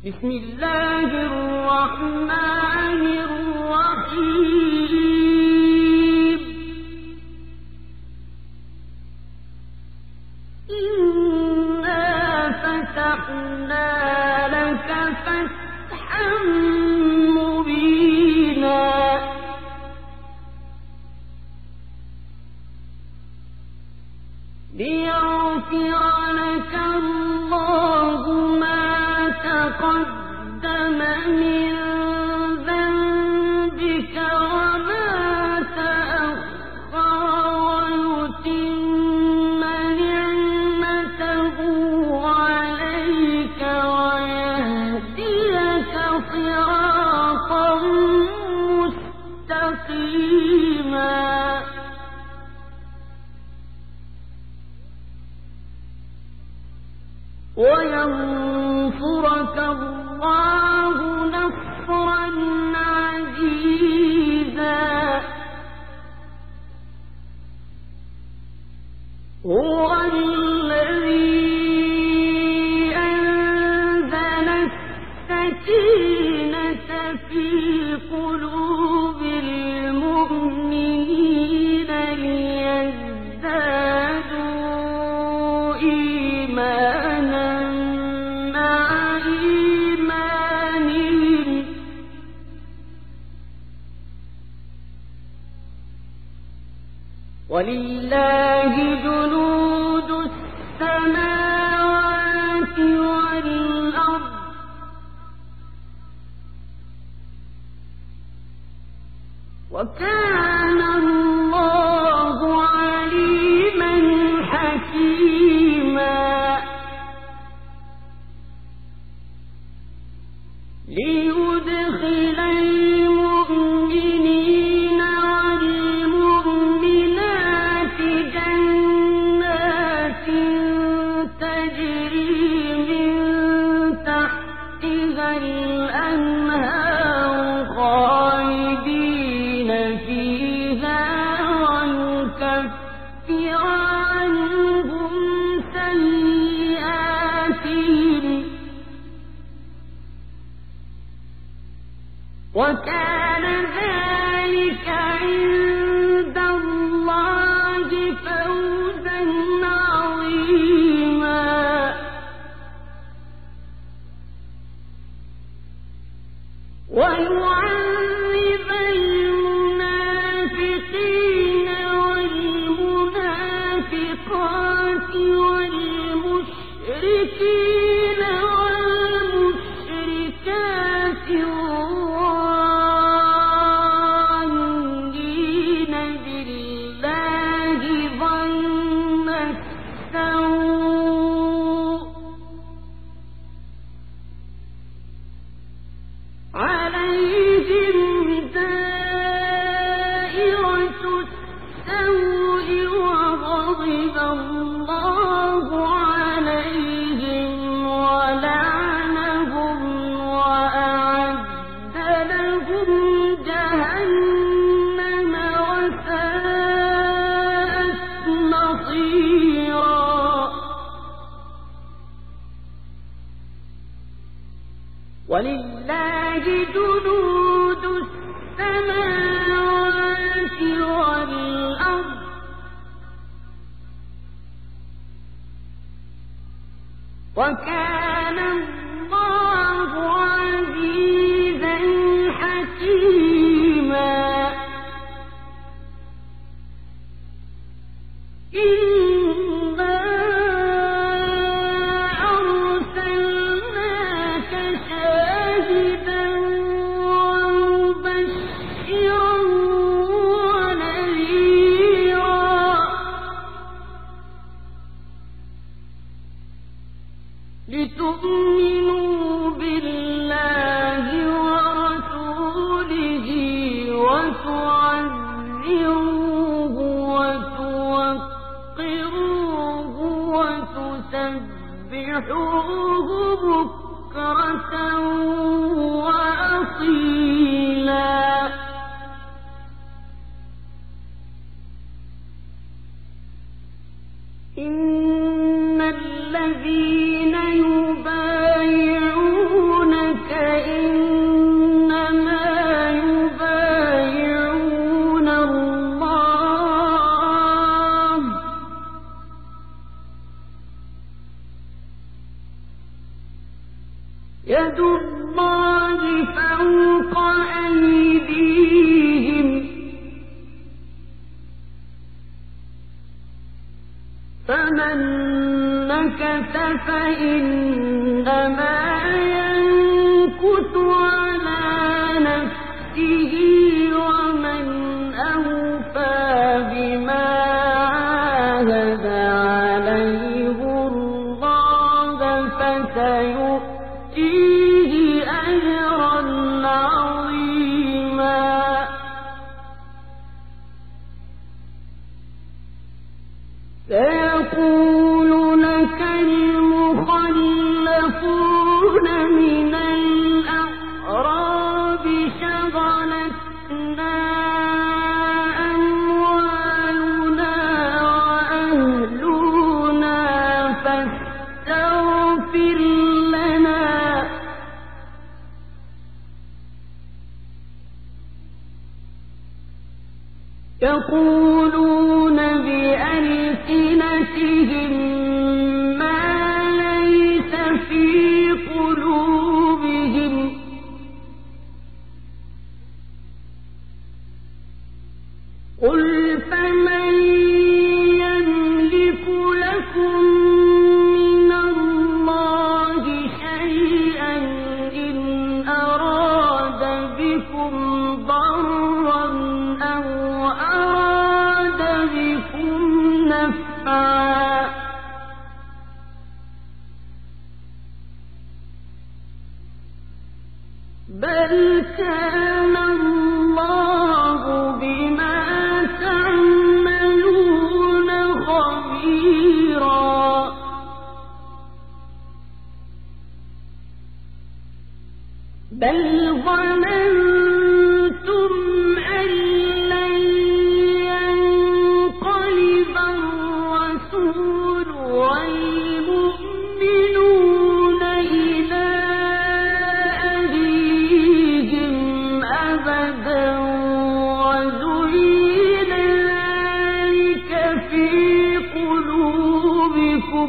بسم الله الرحمن الرحيم إنا فتحنا لك فتحا مبينا ليغفر لك الله ما تقدم من ذنبك وما تأخر ويتم نعمته عليك ويهديك صراطا مستقيما وينصرك الله نصرا عزيزا هو الذي أنزل السكينة في قلوب المؤمنين ليزدادوا إيمانا مع إيمانهم ولله جنود السماوات والأرض وكان الله عليما حكيما ليدخل المؤمنين والمؤمنات جنات تجري من تحتها الأنهار خالدين فيها ويكفر عنهم سيئاتهم وكان ذلك عند الله فوزا عظيما ويعذب المنافقين والمنافقات والمشركين والمشركات الظانين بالله ظن السوء عليهم دائرة السوء وغضب الله عليهم ولعنهم وأعد لهم جهنم وساءت مصيرا ولله جنود السماوات والأرض وكان الله عزيزا حكيما إنا أرسلناك شاهدا ومبشرا ونذيرا لتؤمنوا بالله ورسوله وتعزروه وتوقروه وتسبحوه بكرة وأصيلا إن الذين يبايعون يد الله فوق أيديهم فمن نكث فإنما ينكث على نفسه ومن أوفى بما عاهد عليه الله فسيؤتيه أجرا عظيما سيقول لك المخلفون من الأعراب شغلتنا أموالنا وأهلنا فاستغفر لنا يقولون بألسنتهم ما ليس في قلوبهم قل فمن يملك لكم من الله شيئا إن أراد بكم ضرا أو أراد بكم نفعا بل كان الله بما تعملون خبيرا بل ظننتم أن لن ينقلب الرسول والمؤمنون إلى أهليهم أبدا وزين ذلك في قلوبكم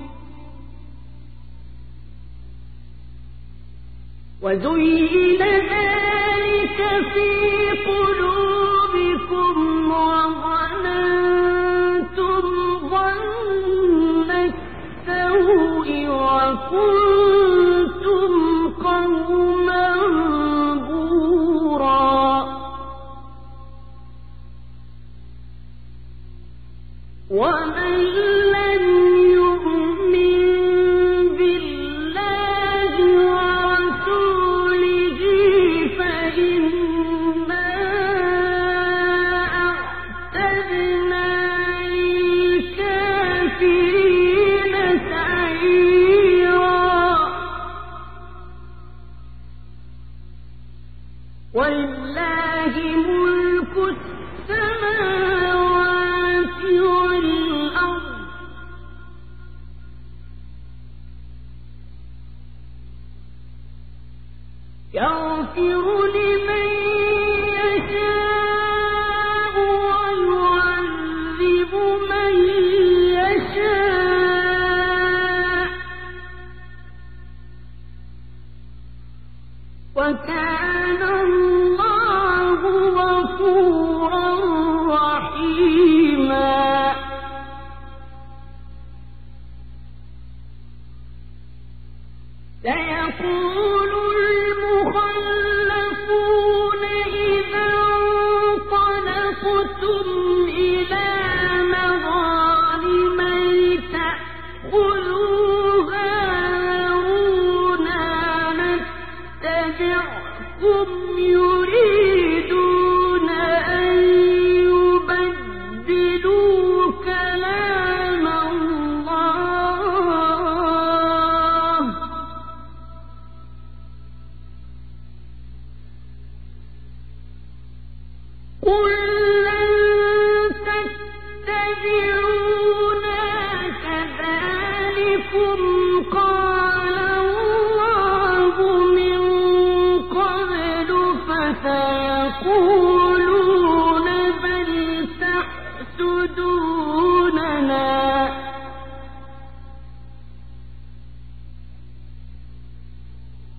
وظننتم ظن السوء وكنتم قوما بورا ومن لم يؤمن بالله ورسوله فإنا أعتدنا للكافرين سعيرا ولله ملك السماوات والأرض يغفر لمن يشاء ويعذب من يشاء وكان الله غفورا رحيما سيقول المخلفون إذا انطلقتم إلى مغانم لتأخذوها ذرونا نتبعكم يريدون أن يبدلوا كلام الله قل لن تتبعونا كذلكم قال الله من قبل فسيقولون بل تحسدوننا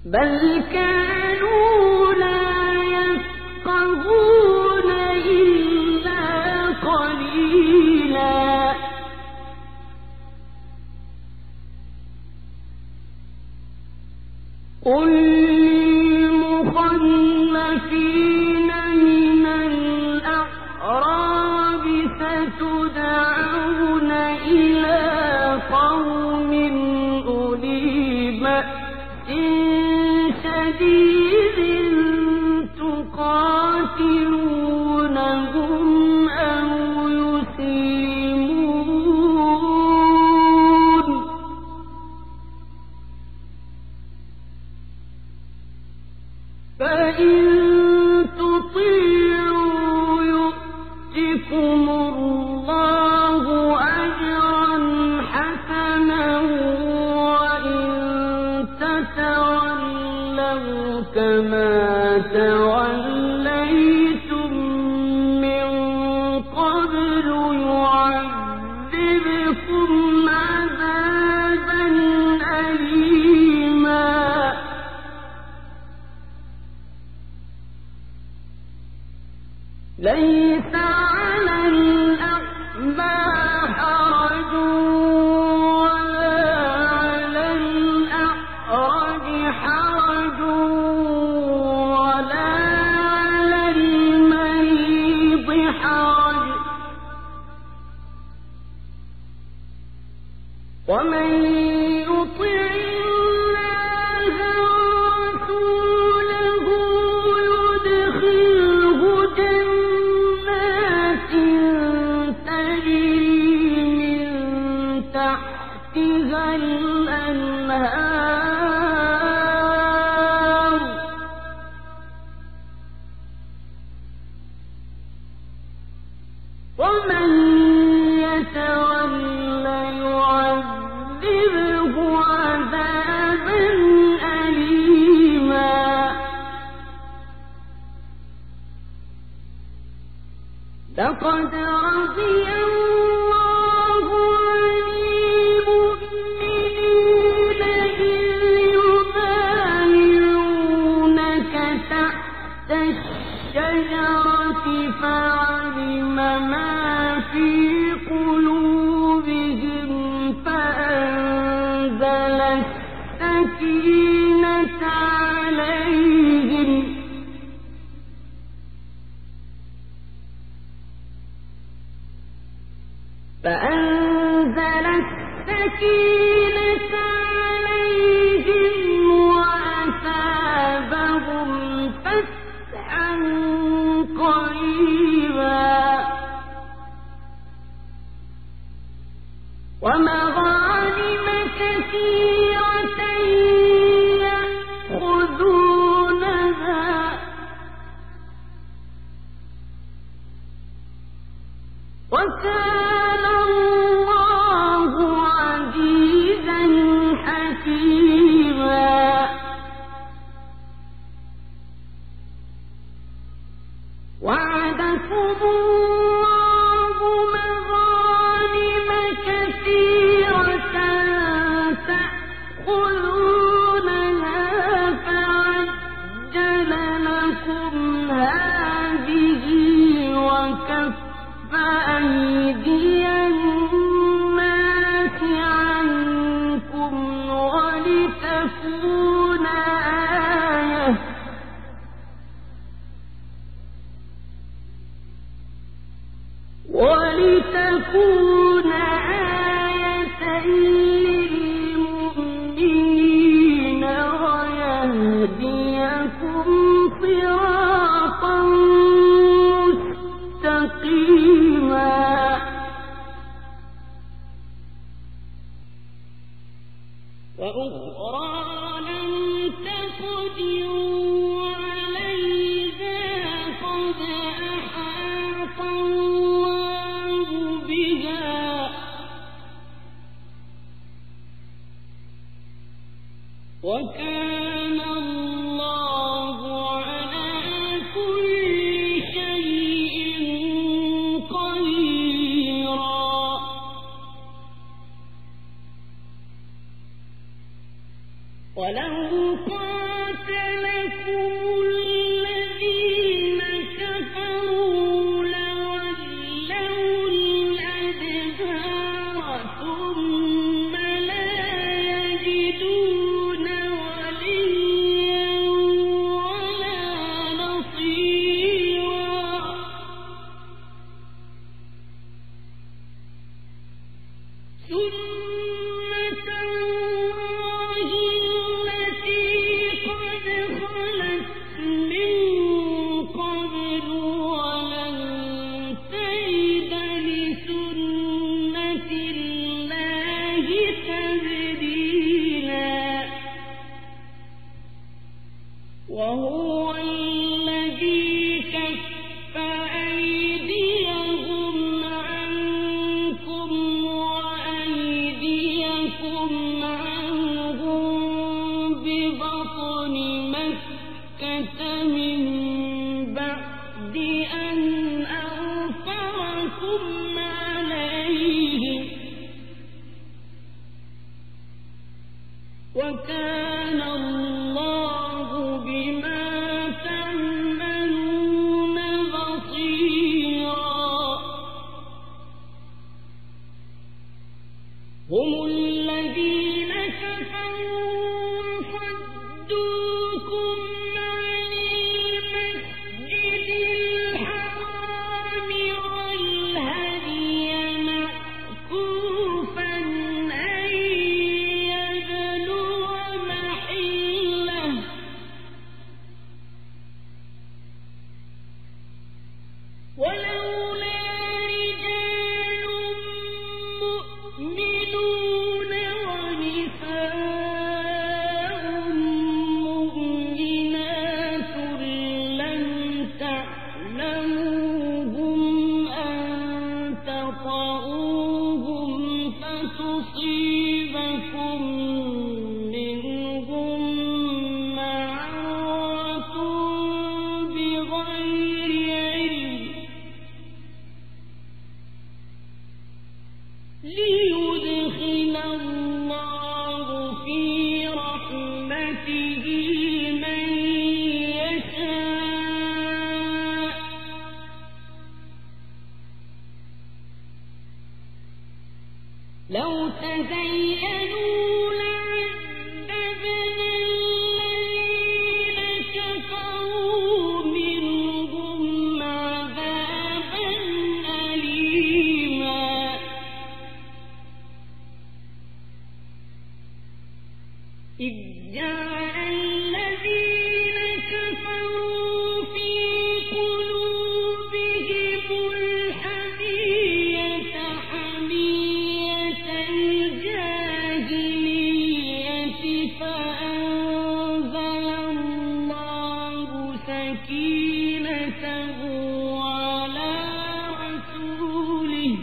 بل كانوا لا يفقهون إلا قليلا قل للمخلفين من الأعراب ستدعون إلى قوم أولي بأس شديد تقاتلونهم أو يسلمون فإن تطيعوا يؤتكم الله أجرا حسنا وإن تتولوا كما توليتم من قبل يعذبكم عذابا أليما ليس على الأعمى حرج ولا على الأعرج حرج ولا على المريض حرج ومن يطع الله ورسوله يدخله جنات تجري من تحتها الأنهار ومن يتولى يعذبه عذابا أليما لقد رضي الله عن المؤمنين إذ يبايعونك تحت الشجرة فعلم ما في قلوبهم فأنزل السكينة عليهم وأثابهم فتحا قريبا ومغانم كثيرة يأخذونها وكان الله عزيزا حكيما وعدكم الله مغانم كثيرة تأخذونها فعجل لكم هذه وكف أيدي الناس عنكم ولتكون آية للمؤمنين ويهديكم صراطا مستقيما وأخرى لم تقدروا عليها قد أحاط الله بها وكان الله على كل شيء قديرا ولو قاتلكم الذين كفروا لولوا الأدبار ثم لا يجدون وليا ولا نصيرا سنة الله التي قد خلت من قبل ولن تجد لسنة الله تبديلا وهو الذي كف أيديهم عنكم وأيديكم عنهم ببطن مكة من بعد أن أظفركم عليهم وكان الله بما تعملون بصيرا هم الذين كفروا وصدوكم عن المسجد الحرام والهدي معكوفا أن يبلغ محله ولولا رجال مؤمنون ونساء مؤمنات لم تعلموهم أن تطؤوهم فتصيبكم منهم معرة بغير علم ليدخل الله في رحمته من يشاء لو تزينوا لعذبنا الذين كفروا منهم عذابا أليما إذ جعل الذين كفروا في قلوبهم الحمية حمية الجاهلية فأنزل الله سكينته على رسوله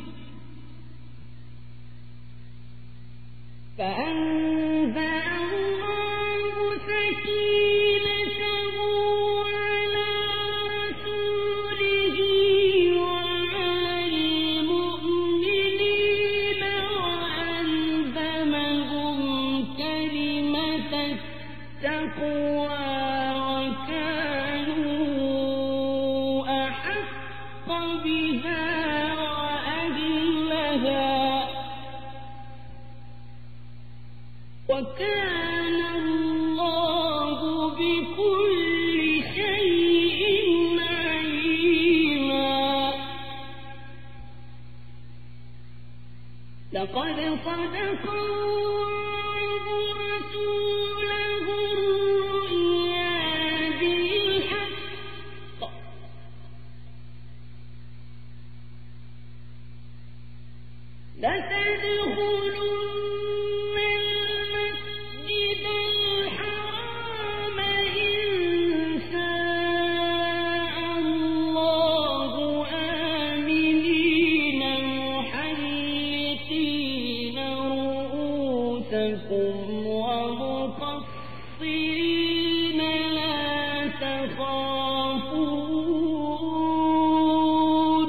وعلى المؤمنين وألزمهم كلمة التقوى وكانوا أحق بها وأهلها وكان الله بكل شيء عليما لقد صدق الله رسوله الرؤيا بالحق لتدخلن المسجد الحرام إن شاء الله آمنين محلقين رؤوسكم ومقصرين لا تخافون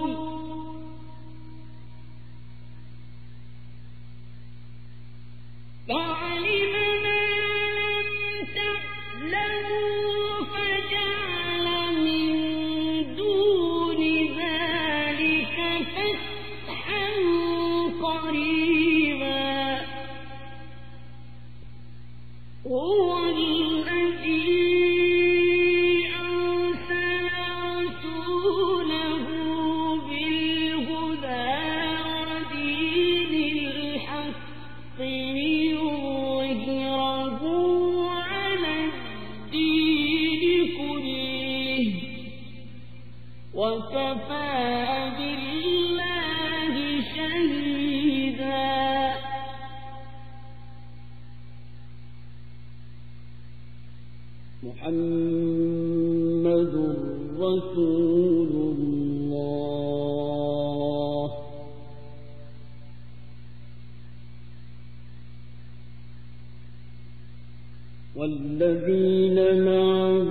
فعلم ما هو الذي أرسل رسوله بالهدى ودين الحق ليظهره على الدين كله وكفى بالله شهيدا. محمد رسول الله والذين معه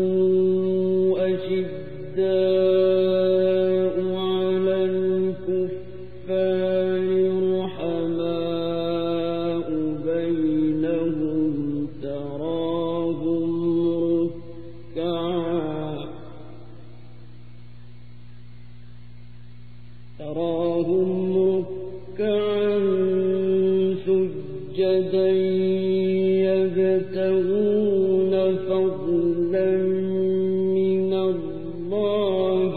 أشداء على الكفار رحماء بينهم تراهم ركعا سجدا يبتغون فضلا من الله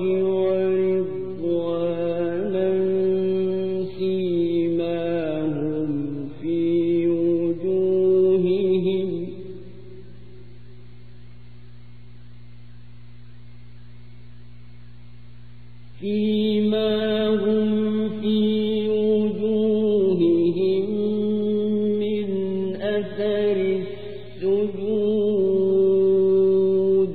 ورضوانا سيماهم في وجوههم من أثر السجود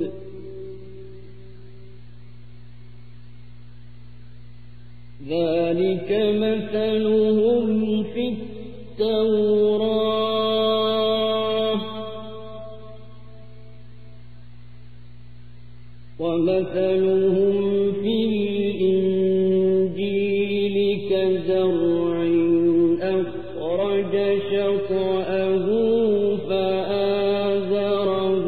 ذلك مثلهم في التوراة ومثلهم في الإنجيل كزرع أخرج شطأه فآزره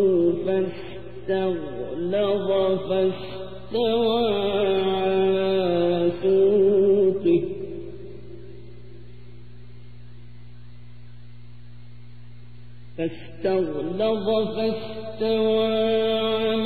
فاستغلظ فاستوى على